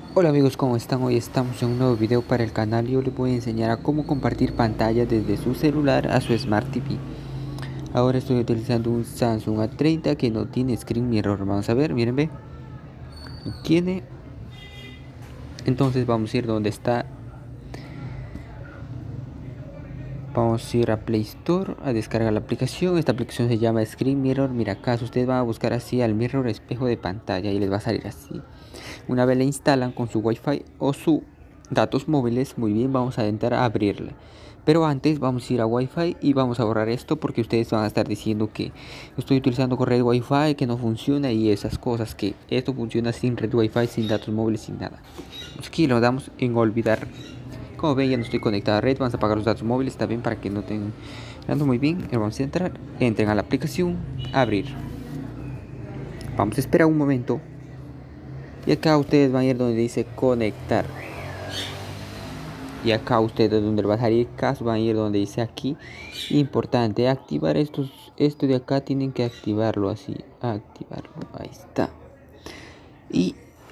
Hola amigos, ¿cómo están? Hoy estamos en un nuevo video para el canal y yo les voy a enseñar a cómo compartir pantalla desde su celular a su Smart TV. Ahora estoy utilizando un Samsung A30 que no tiene Screen Mirror. Vamos a ver, miren, ve. No tiene. Entonces vamos a ir donde está. Vamos a ir a Play Store a descargar la aplicación. Esta aplicación se llama Screen Mirror. Mira acá, ustedes van a buscar así al mirror espejo de pantalla y les va a salir así. Una vez la instalan con su Wi-Fi o su datos móviles, muy bien, vamos a intentar abrirla. Pero antes vamos a ir a Wi-Fi y vamos a borrar esto porque ustedes van a estar diciendo que estoy utilizando red Wi-Fi, que no funciona y esas cosas, que esto funciona sin red Wi-Fi, sin datos móviles, sin nada. Aquí lo damos en olvidar. Como ven, ya no estoy conectado a red. Vamos a apagar los datos móviles también para que no tengan. Ando muy bien. Vamos a entrar. Entren a la aplicación. Abrir. Vamos a esperar un momento. Y acá ustedes van a ir donde dice conectar. Y acá ustedes donde va a salir caso van a ir donde dice aquí. Importante, activar esto de acá tienen que activarlo así. Activarlo. Ahí está. Y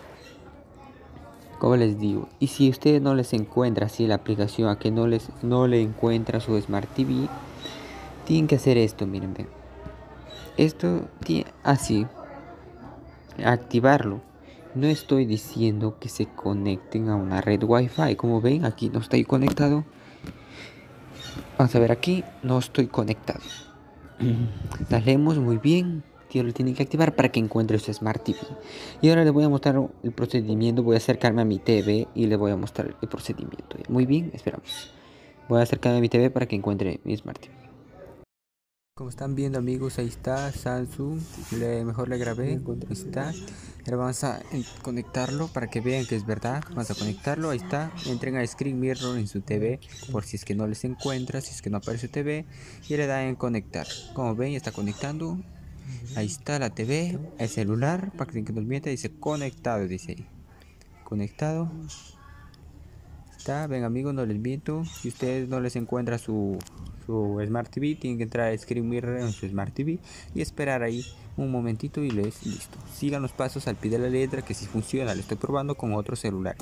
como les digo, y si ustedes no les encuentra así la aplicación, a que no le encuentra su Smart TV, tienen que hacer esto, miren, ven. Esto tiene así, activarlo. No estoy diciendo que se conecten a una red Wi-Fi. Como ven, aquí no estoy conectado. Vamos a ver aquí, no estoy conectado. Salemos muy bien. Lo tienen que activar para que encuentre su Smart TV. Y ahora les voy a mostrar el procedimiento. Voy a acercarme a mi TV y les voy a mostrar el procedimiento. Muy bien, esperamos. Voy a acercarme a mi TV para que encuentre mi Smart TV. Como están viendo amigos, ahí está Samsung, mejor le grabé, ahí está. Ahora vamos a conectarlo para que vean que es verdad. Vamos a conectarlo, ahí está. Entren a Screen Mirror en su TV por si es que no les encuentra, si es que no aparece TV. Y le dan en conectar. Como ven, ya está conectando. Ahí está la TV, el celular, para que nos mienta, dice conectado, dice ahí. Conectado. Está, ven amigos, no les miento. Si ustedes no les encuentra su Smart TV, tienen que entrar a Screen Mirror en su Smart TV y esperar ahí un momentito y listo. Sigan los pasos al pie de la letra, que si funciona. Lo estoy probando con otro celular.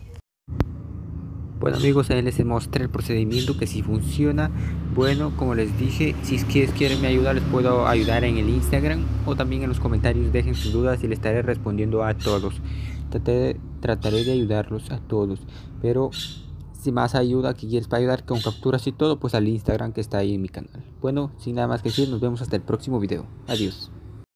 Bueno amigos, ahí les mostré el procedimiento, que si funciona. Bueno, como les dije, si es que quieren me ayudar, les puedo ayudar en el Instagram o también en los comentarios. Dejen sus dudas y les estaré respondiendo a todos. Trataré de ayudarlos a todos, pero si más ayuda que quieres para ayudar con capturas y todo, pues al Instagram que está ahí en mi canal. Bueno, sin nada más que decir, nos vemos hasta el próximo video. Adiós.